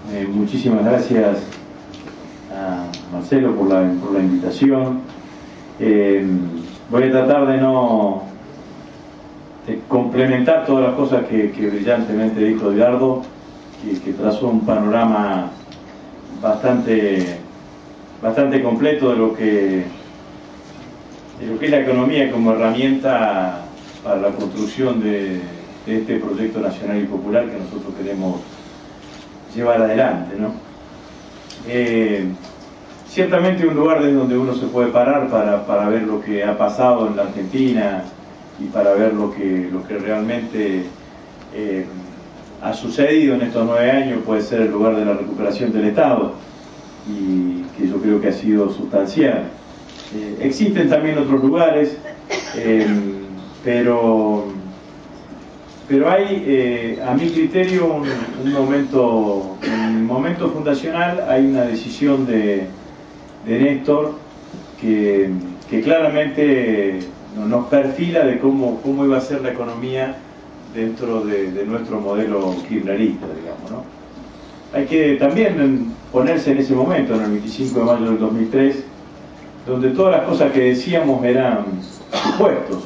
Muchísimas gracias a Marcelo por la invitación. Voy a tratar de complementar todas las cosas que brillantemente dijo Edgardo, que trazó un panorama bastante completo de lo que es la economía como herramienta para la construcción de este proyecto nacional y popular que nosotros queremos llevar adelante, ¿no? Ciertamente un lugar desde donde uno se puede parar para ver lo que ha pasado en la Argentina y para ver lo que realmente ha sucedido en estos 9 años puede ser el lugar de la recuperación del Estado, y que yo creo que ha sido sustancial. Existen también otros lugares, pero hay, a mi criterio, un momento fundacional. Hay una decisión de Néstor que claramente nos perfila de cómo iba a ser la economía dentro de nuestro modelo kirchnerista, digamos, ¿no? Hay que también ponerse en ese momento, en el 25 de mayo del 2003, donde todas las cosas que decíamos eran supuestos,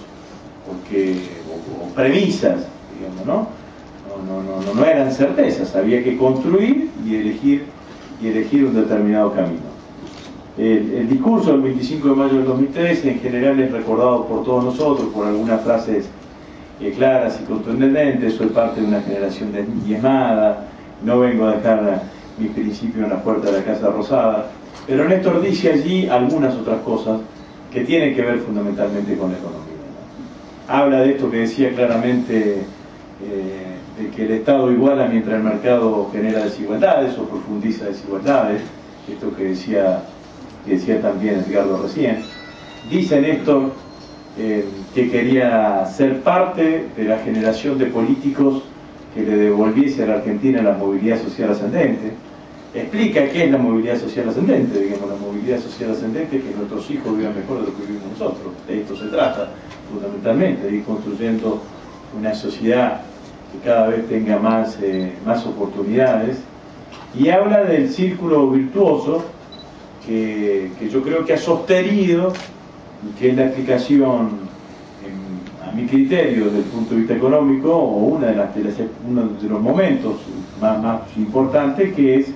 o premisas, digamos, ¿no? No eran certezas, había que construir y elegir un determinado camino. El discurso del 25 de mayo del 2003 en general es recordado por todos nosotros por algunas frases claras y contundentes: soy parte de una generación diezmada, no vengo a dejar mis principios en la puerta de la Casa Rosada. Pero Néstor dice allí algunas otras cosas que tienen que ver fundamentalmente con la economía, ¿no? Habla de esto que decía claramente, de que el Estado iguala mientras el mercado genera desigualdades o profundiza desigualdades, esto que decía también Edgardo recién. Dice Néstor que quería ser parte de la generación de políticos que le devolviese a la Argentina la movilidad social ascendente. Explica qué es la movilidad social ascendente. Digamos, la movilidad social ascendente es que nuestros hijos vivan mejor de lo que vivimos nosotros. De esto se trata fundamentalmente, de ir construyendo una sociedad que cada vez tenga más oportunidades. Y habla del círculo virtuoso que yo creo que ha sostenido, y que es la explicación, a mi criterio, desde el punto de vista económico, o uno de los momentos más importantes, que es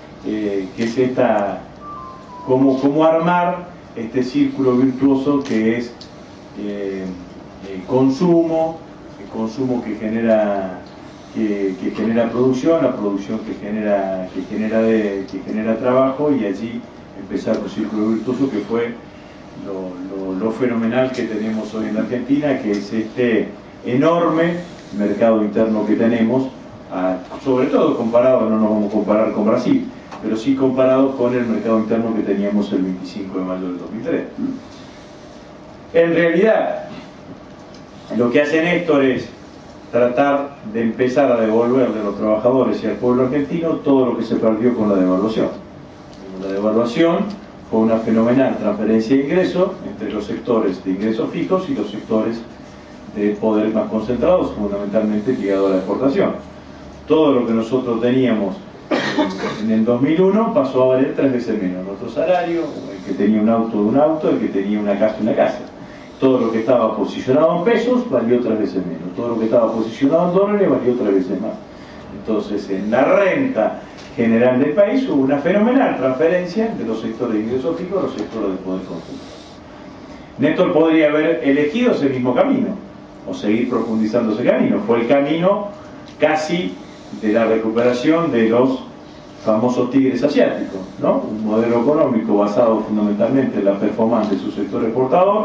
cómo armar este círculo virtuoso que es el consumo que genera producción, la producción que genera trabajo, y allí empezar un círculo virtuoso que fue lo fenomenal que tenemos hoy en la Argentina, que es este enorme mercado interno que tenemos, sobre todo comparado, no nos vamos a comparar con Brasil, pero sí comparado con el mercado interno que teníamos el 25 de mayo del 2003. En realidad, lo que hace Néstor es tratar de empezar a devolverle a los trabajadores y al pueblo argentino todo lo que se perdió con la devaluación. La devaluación fue una fenomenal transferencia de ingresos entre los sectores de ingresos fijos y los sectores de poder más concentrados, fundamentalmente ligados a la exportación. Todo lo que nosotros teníamos en el 2001 pasó a valer 3 veces menos. Nuestro salario, el que tenía un auto, el que tenía una casa, una casa. Todo lo que estaba posicionado en pesos valió 3 veces menos. Todo lo que estaba posicionado en dólares valió 3 veces más. Entonces, en la renta general del país hubo una fenomenal transferencia de los sectores de ingresos fijos a los sectores de poder consumo. Néstor podría haber elegido ese mismo camino o seguir profundizando ese camino. Fue el camino casi de la recuperación de los famosos tigres asiáticos, ¿no? Un modelo económico basado fundamentalmente en la performance de su sector exportador,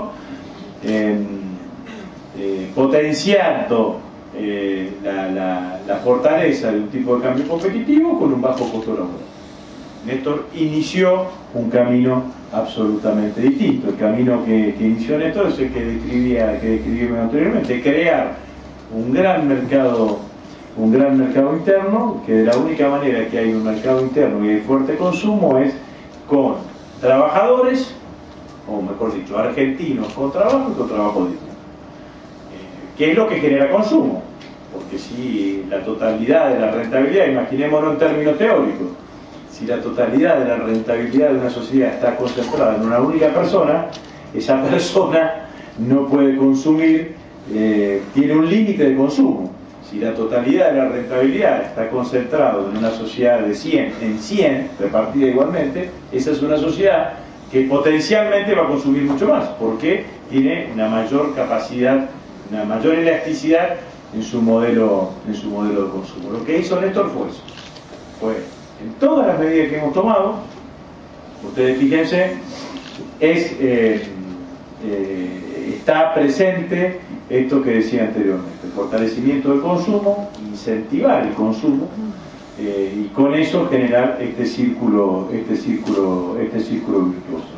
potenciando la fortaleza de un tipo de cambio competitivo con un bajo costo laboral. Néstor inició un camino absolutamente distinto. El camino que inició Néstor es el que describí anteriormente: crear un gran mercado interno, que de la única manera que hay un mercado interno y hay fuerte consumo es con trabajadores, o mejor dicho, argentinos con trabajo y con trabajo digno, que es lo que genera consumo. porque si la totalidad de la rentabilidad, imaginémonos en términos teóricos, si la totalidad de la rentabilidad de una sociedad está concentrada en una única persona, esa persona no puede consumir, tiene un límite de consumo. Si la totalidad de la rentabilidad está concentrada en una sociedad de 100 en 100, repartida igualmente, esa es una sociedad que potencialmente va a consumir mucho más, porque tiene una mayor capacidad, una mayor elasticidad en su modelo de consumo. Lo que hizo Néstor fue eso. Fue, en todas las medidas que hemos tomado, ustedes fíjense, está presente esto que decía anteriormente, el fortalecimiento del consumo, incentivar el consumo, y con eso generar este círculo virtuoso,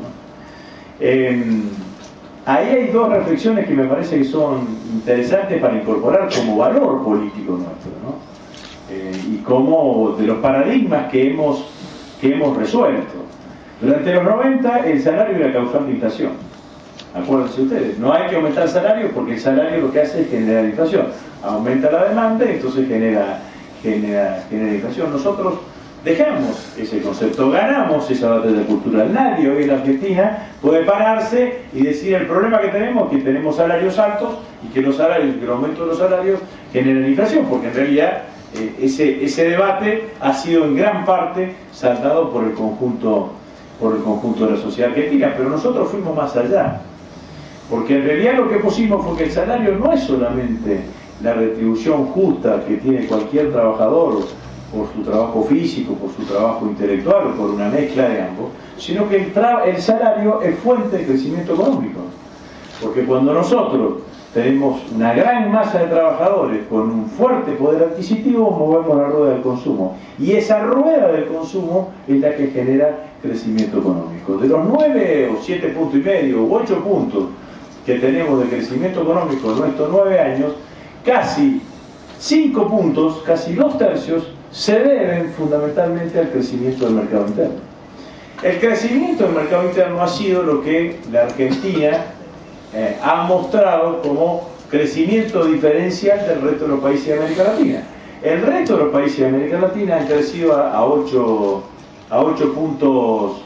¿no? Ahí hay dos reflexiones que me parece que son interesantes para incorporar como valor político nuestro, ¿no? Y como de los paradigmas que hemos resuelto. Durante los 90 el salario era causante de inflación. Acuérdense ustedes, no hay que aumentar el salario porque el salario lo que hace es generar inflación. Aumenta la demanda y entonces genera inflación. Nosotros dejamos ese concepto, ganamos esa batalla cultural. Nadie hoy en la Argentina puede pararse y decir el problema que tenemos es que tenemos salarios altos y que el aumento de los salarios genera inflación, porque en realidad ese debate ha sido en gran parte saldado por el conjunto de la sociedad argentina, pero nosotros fuimos más allá, porque en realidad lo que pusimos fue que el salario no es solamente la retribución justa que tiene cualquier trabajador por su trabajo físico, por su trabajo intelectual o por una mezcla de ambos, sino que el salario es fuente de crecimiento económico, porque cuando nosotros tenemos una gran masa de trabajadores con un fuerte poder adquisitivo, movemos la rueda del consumo, y esa rueda del consumo es la que genera crecimiento económico. De los 9 o 7 puntos y medio u 8 puntos que tenemos de crecimiento económico en nuestros 9 años, casi 5 puntos, casi 2/3, se deben fundamentalmente al crecimiento del mercado interno. El crecimiento del mercado interno ha sido lo que la Argentina ha mostrado como crecimiento diferencial del resto de los países de América Latina. El resto de los países de América Latina han crecido a 8 puntos,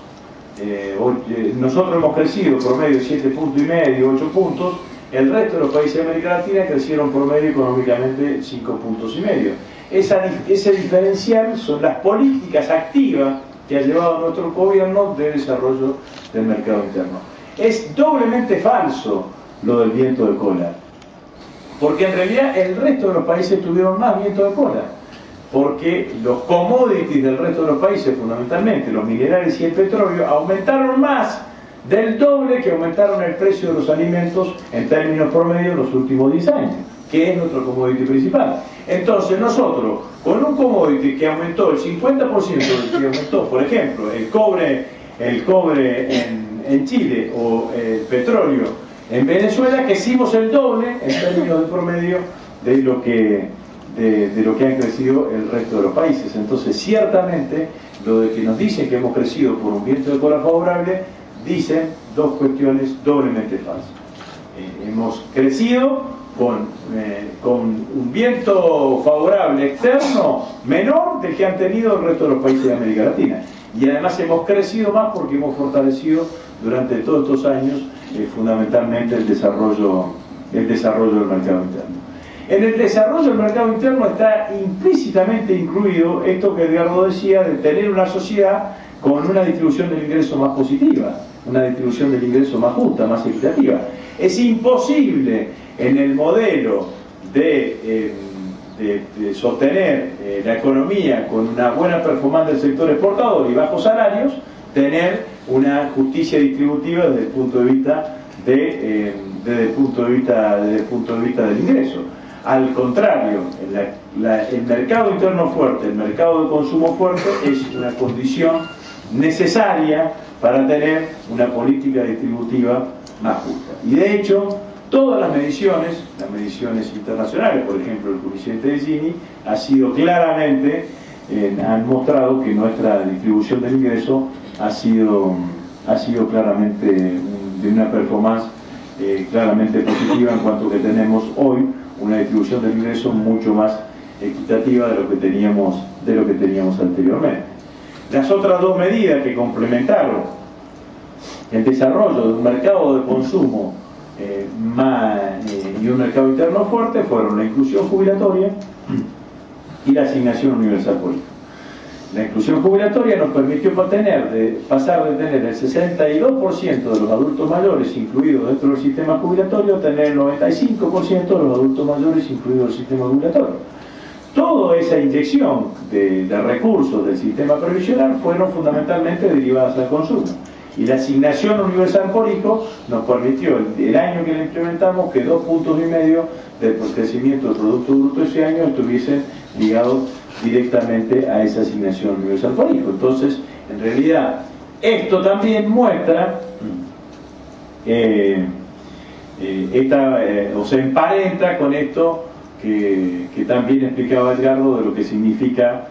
nosotros hemos crecido promedio 7 puntos y medio, 8 puntos, el resto de los países de América Latina crecieron promedio económicamente 5 puntos y medio. Ese diferencial son las políticas activas que ha llevado nuestro gobierno de desarrollo del mercado interno. Es doblemente falso lo del viento de cola, porque en realidad el resto de los países tuvieron más viento de cola, porque los commodities del resto de los países, fundamentalmente los minerales y el petróleo, aumentaron más del doble que aumentaron el precio de los alimentos en términos promedio en los últimos 10 años, que es nuestro commodity principal. Entonces nosotros, con un commodity que aumentó el 50% que aumentó, por ejemplo, el cobre en Chile o el petróleo en Venezuela, que hicimos el doble en términos de promedio de lo que han crecido el resto de los países. Entonces, ciertamente, lo de que nos dicen que hemos crecido por un viento de cola favorable, dicen dos cuestiones doblemente falsas. Hemos crecido con un viento favorable externo menor del que han tenido el resto de los países de América Latina. Y además hemos crecido más porque hemos fortalecido durante todos estos años fundamentalmente el desarrollo del mercado interno. En el desarrollo del mercado interno está implícitamente incluido esto que Edgardo decía, de tener una sociedad con una distribución del ingreso más positiva, una distribución del ingreso más justa, más equitativa. Es imposible en el modelo de sostener la economía con una buena performance del sector exportador y bajos salarios, tener una justicia distributiva desde el punto de vista del ingreso. Al contrario, el mercado interno fuerte, el mercado de consumo fuerte es una condición necesaria para tener una política distributiva más justa. Y de hecho, todas las mediciones internacionales, por ejemplo el coeficiente de Gini, han mostrado que nuestra distribución del ingreso ha sido claramente de una performance claramente positiva, en cuanto que tenemos hoy una distribución del ingreso mucho más equitativa de lo que teníamos anteriormente. Las otras dos medidas que complementaron el desarrollo de un mercado de consumo y un mercado interno fuerte fueron la inclusión jubilatoria y la asignación universal por hijo. La inclusión jubilatoria nos permitió pasar de tener el 62% de los adultos mayores incluidos dentro del sistema jubilatorio a tener el 95% de los adultos mayores incluidos en el sistema jubilatorio. Toda esa inyección de recursos del sistema previsional fueron fundamentalmente derivadas al consumo. Y la asignación universal por hijo nos permitió, el año que la implementamos, que 2,5 puntos del crecimiento del Producto Bruto ese año estuviesen ligados directamente a esa asignación universal por hijo. Entonces, en realidad, esto también muestra, o se emparenta con esto que también explicaba Edgardo de lo que significa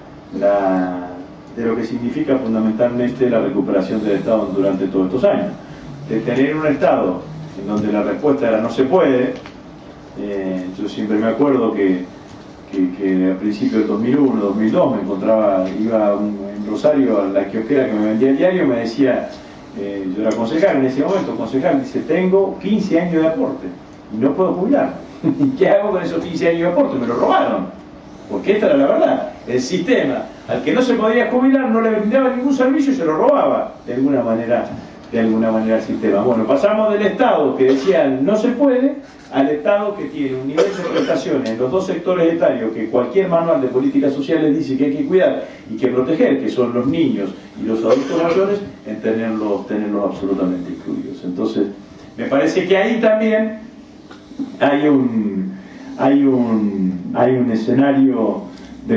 fundamentalmente la recuperación del Estado durante todos estos años. De tener un Estado en donde la respuesta era no se puede. Yo siempre me acuerdo que a principios del 2001, 2002 iba en Rosario a la kiosquera que me vendía el diario, me decía, yo era concejal en ese momento, dice, tengo 15 años de aporte y no puedo jubilar. ¿Qué hago con esos 15 años de aporte? Me lo robaron. Porque esta era la verdad. El sistema, al que no se podía jubilar, no le brindaba ningún servicio y se lo robaba de alguna manera al sistema. Bueno, pasamos del Estado que decía no se puede, al Estado que tiene un nivel de prestaciones en los dos sectores etarios que cualquier manual de políticas sociales dice que hay que cuidar y que proteger, que son los niños y los adultos mayores, en tenerlos absolutamente incluidos. Entonces, me parece que ahí también hay un escenario de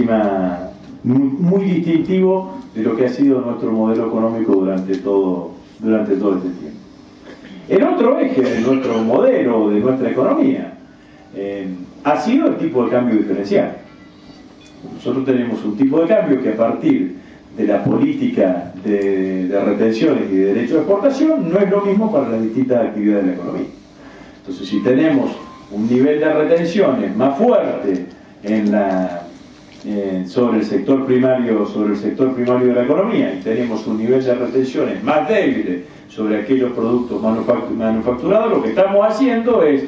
muy distintivo de lo que ha sido nuestro modelo económico durante todo este tiempo. El otro eje de nuestro modelo, de nuestra economía, ha sido el tipo de cambio diferencial. Nosotros tenemos un tipo de cambio que a partir de la política de retenciones y de derecho de exportación no es lo mismo para las distintas actividades de la economía. Entonces, si tenemos un nivel de retenciones más fuerte sobre el sector primario de la economía y tenemos un nivel de retenciones más débil sobre aquellos productos manufacturados, lo que estamos haciendo es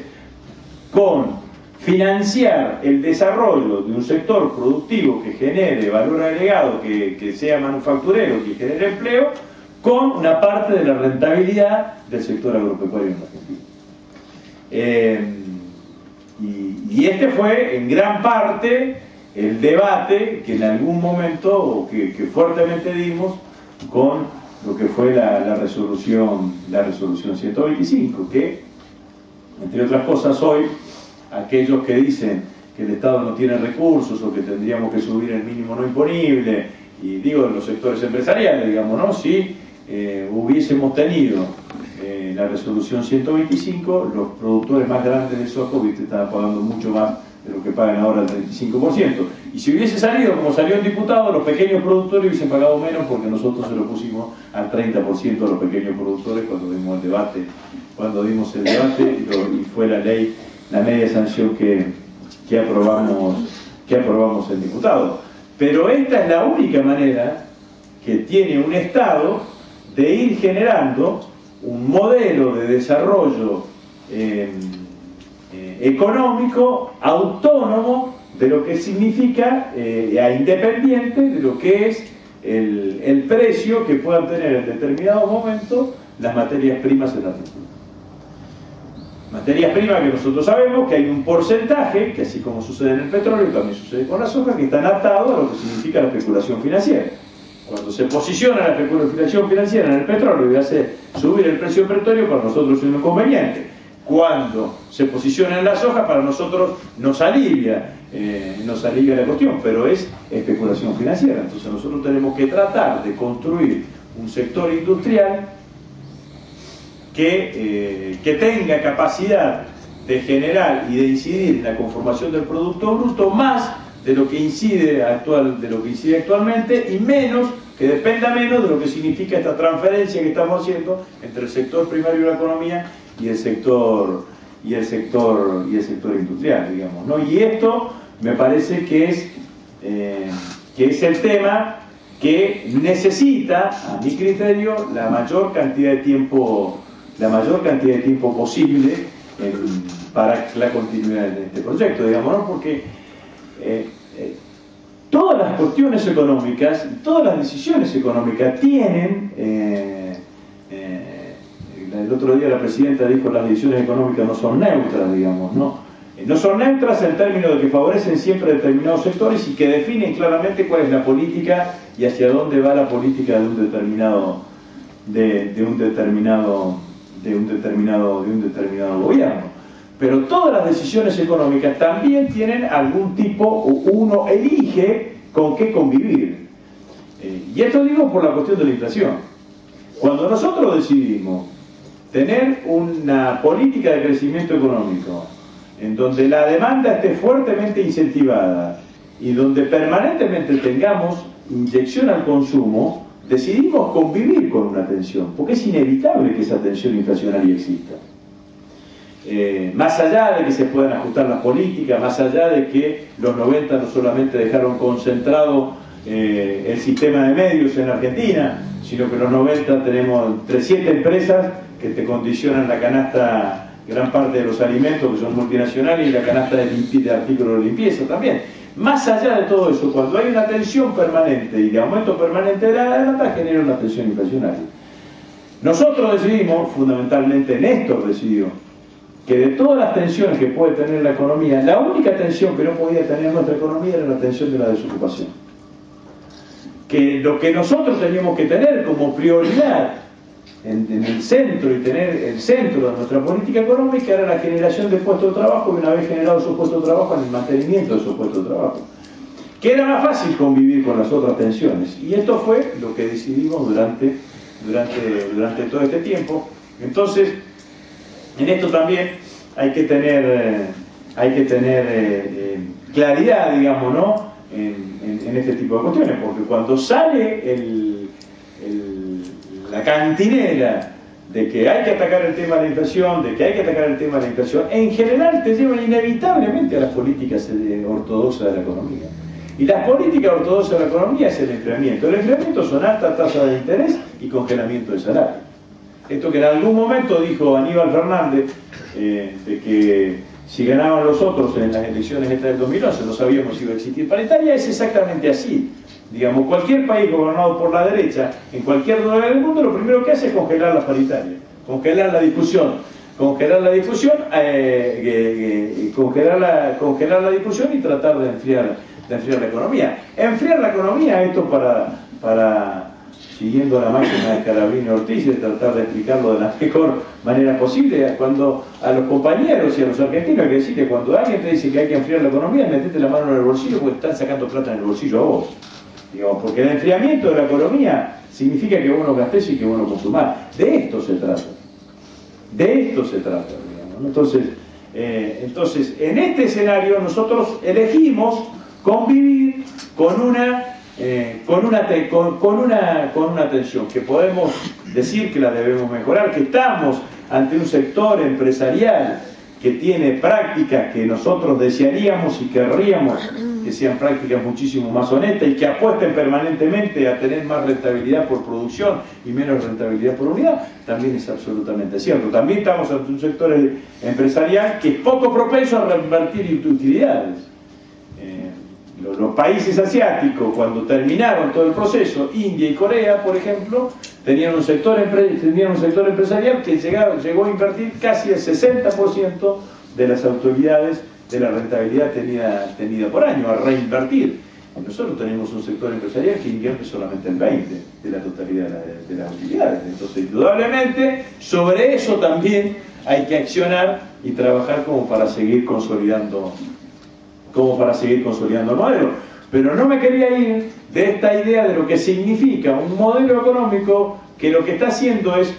financiar el desarrollo de un sector productivo que genere valor agregado, que sea manufacturero, que genere empleo, con una parte de la rentabilidad del sector agropecuario en Argentina. Y este fue en gran parte el debate que en algún momento, que fuertemente dimos con lo que fue la resolución 125, que, entre otras cosas, hoy aquellos que dicen que el Estado no tiene recursos o que tendríamos que subir el mínimo no imponible, y digo en los sectores empresariales, digamos, ¿no? Si hubiésemos tenido la resolución 125, los productores más grandes de soja estaban pagando mucho más de lo que pagan ahora el 35%. Y si hubiese salido como salió el diputado, los pequeños productores hubiesen pagado menos porque nosotros se lo pusimos al 30% a los pequeños productores cuando dimos el debate, y fue la ley, la media sanción que aprobamos el diputado. Pero esta es la única manera que tiene un Estado de ir generando un modelo de desarrollo económico autónomo de lo que significa, independiente de lo que es el precio que puedan tener en determinado momento las materias primas en la Argentina. Materias primas que nosotros sabemos que hay un porcentaje, que así como sucede en el petróleo, también sucede con la soja, que están atados a lo que significa la especulación financiera. Cuando se posiciona la especulación financiera en el petróleo y hace subir el precio del petróleo, para nosotros es un inconveniente. Cuando se posiciona en la soja, para nosotros nos alivia la cuestión, pero es especulación financiera. Entonces nosotros tenemos que tratar de construir un sector industrial que tenga capacidad de generar y de incidir en la conformación del Producto Bruto más de lo que incide actualmente y que dependa menos de lo que significa esta transferencia que estamos haciendo entre el sector primario de la economía y el sector y el sector industrial, digamos, ¿no? Y esto me parece que es el tema que necesita, a mi criterio, la mayor cantidad de tiempo posible para la continuidad de este proyecto, digamos, ¿no? Porque todas las cuestiones económicas, todas las decisiones económicas tienen, el otro día la presidenta dijo que las decisiones económicas no son neutras, digamos, ¿no? No son neutras en términos de que favorecen siempre determinados sectores y que definen claramente cuál es la política y hacia dónde va la política de un determinado gobierno. Pero todas las decisiones económicas también tienen algún tipo, o uno elige con qué convivir. Y esto digo por la cuestión de la inflación. Cuando nosotros decidimos tener una política de crecimiento económico en donde la demanda esté fuertemente incentivada y donde permanentemente tengamos inyección al consumo, decidimos convivir con una tensión, porque es inevitable que esa tensión inflacionaria exista. Más allá de que se puedan ajustar las políticas, más allá de que los 90 no solamente dejaron concentrado el sistema de medios en Argentina, sino que en los 90 tenemos 300 empresas que te condicionan la canasta, gran parte de los alimentos que son multinacionales, y la canasta de artículos de limpieza también. Más allá de todo eso, cuando hay una tensión permanente y de aumento permanente de la demanda, genera una tensión inflacionaria. Nosotros decidimos, fundamentalmente Néstor decidió, que de todas las tensiones que puede tener la economía, la única tensión que no podía tener nuestra economía era la tensión de la desocupación. Que lo que nosotros teníamos que tener como prioridad en el centro, y tener el centro de nuestra política económica, era la generación de puestos de trabajo, y una vez generados esos puestos de trabajo, en el mantenimiento de esos puestos de trabajo. Que era más fácil convivir con las otras tensiones. Y esto fue lo que decidimos durante todo este tiempo. Entonces, en esto también hay que tener claridad, digamos, ¿no? En este tipo de cuestiones, porque cuando sale la cantinela de que hay que atacar el tema de la inflación, en general te llevan inevitablemente a las políticas ortodoxas de la economía. Y las políticas ortodoxas de la economía es el enfriamiento. El enfriamiento son altas tasas de interés y congelamiento de salario. Esto que en algún momento dijo Aníbal Fernández, de que si ganaban los otros en las elecciones estas del 2011 no sabíamos si iba a existir paritaria, es exactamente así. Digamos, cualquier país gobernado por la derecha, en cualquier lugar del mundo, lo primero que hace es congelar las paritarias, congelar la discusión y tratar de enfriar la economía. Enfriar la economía, esto para siguiendo la máquina de Scalabrini Ortiz, de tratar de explicarlo de la mejor manera posible, cuando a los compañeros y a los argentinos hay que decir que cuando alguien te dice que hay que enfriar la economía, metete la mano en el bolsillo porque están sacando plata en el bolsillo a vos. Digamos, porque el enfriamiento de la economía significa que vos no gastés y que vos no consumás. De esto se trata. Digamos, ¿no? Entonces, en este escenario nosotros elegimos convivir con una tensión que podemos decir que la debemos mejorar, que estamos ante un sector empresarial que tiene prácticas que nosotros desearíamos y querríamos que sean prácticas muchísimo más honestas y que apuesten permanentemente a tener más rentabilidad por producción y menos rentabilidad por unidad, también es absolutamente cierto. También estamos ante un sector empresarial que es poco propenso a reinvertir utilidades. Los países asiáticos, cuando terminaron todo el proceso, India y Corea, por ejemplo, tenían un sector empresarial que llegó a invertir casi el 60% de las autoridades de la rentabilidad tenida por año, a reinvertir. Nosotros tenemos un sector empresarial que invierte solamente el 20% de la totalidad de las utilidades. Entonces, indudablemente, sobre eso también hay que accionar y trabajar como para seguir consolidando el modelo. Pero no me quería ir de esta idea de lo que significa un modelo económico que lo que está haciendo es,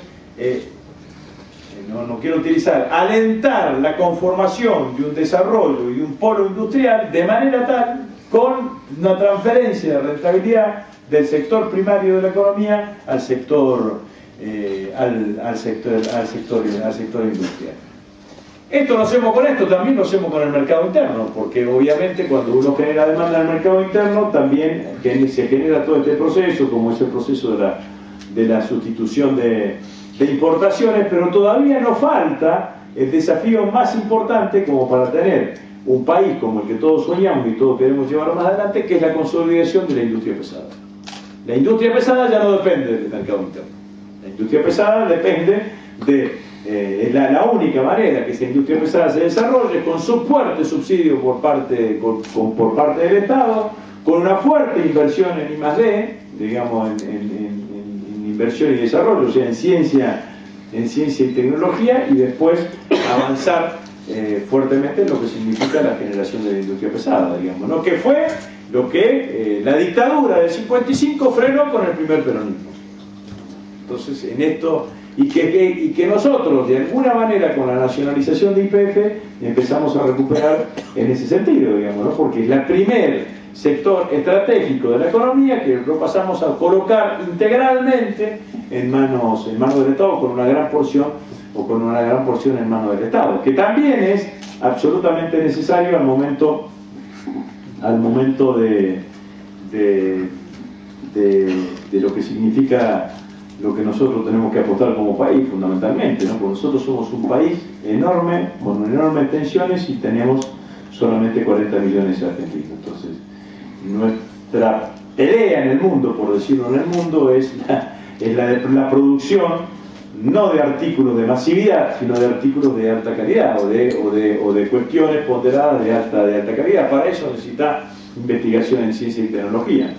no quiero utilizar, alentar la conformación de un desarrollo y un polo industrial de manera tal, con una transferencia de rentabilidad del sector primario de la economía al sector industrial. Esto lo hacemos con esto, también lo hacemos con el mercado interno, porque obviamente cuando uno genera demanda en el mercado interno, también se genera todo este proceso, como es el proceso de la sustitución de importaciones, pero todavía nos falta el desafío más importante como para tener un país como el que todos soñamos y todos queremos llevar más adelante, que es la consolidación de la industria pesada. La industria pesada ya no depende del mercado interno. La industria pesada depende de la única manera que esa industria pesada se desarrolle con su fuerte subsidio por parte del Estado, con una fuerte inversión en I+D, digamos en inversión y desarrollo, o sea, en ciencia y tecnología, y después avanzar fuertemente en lo que significa la generación de la industria pesada, digamos, ¿no? Que fue lo que la dictadura del 55 frenó con el primer peronismo. Entonces, en esto, y que nosotros, de alguna manera, con la nacionalización de YPF, empezamos a recuperar en ese sentido, digamos, ¿no? Porque es el primer sector estratégico de la economía que lo pasamos a colocar integralmente en manos del Estado, con una gran porción en manos del Estado, que también es absolutamente necesario al momento de lo que significa lo que nosotros tenemos que apostar como país, fundamentalmente, ¿no? Porque nosotros somos un país enorme, con enormes tensiones, y tenemos solamente 40 millones de argentinos. Entonces, nuestra pelea en el mundo, por decirlo en el mundo, es la producción, no de artículos de masividad, sino de artículos de alta calidad, o de cuestiones ponderadas de alta calidad. Para eso necesita investigación en ciencia y tecnología.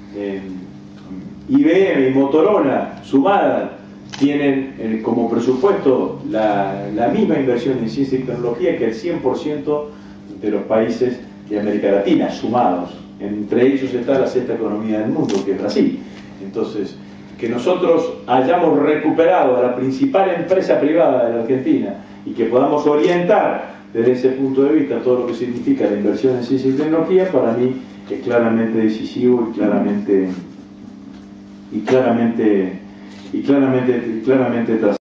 IBM y Motorola sumadas tienen como presupuesto la misma inversión en ciencia y tecnología que el 100% de los países de América Latina, sumados. Entre ellos está la sexta economía del mundo, que es Brasil. Entonces, que nosotros hayamos recuperado a la principal empresa privada de la Argentina y que podamos orientar desde ese punto de vista todo lo que significa la inversión en ciencia y tecnología, para mí es claramente decisivo y claramente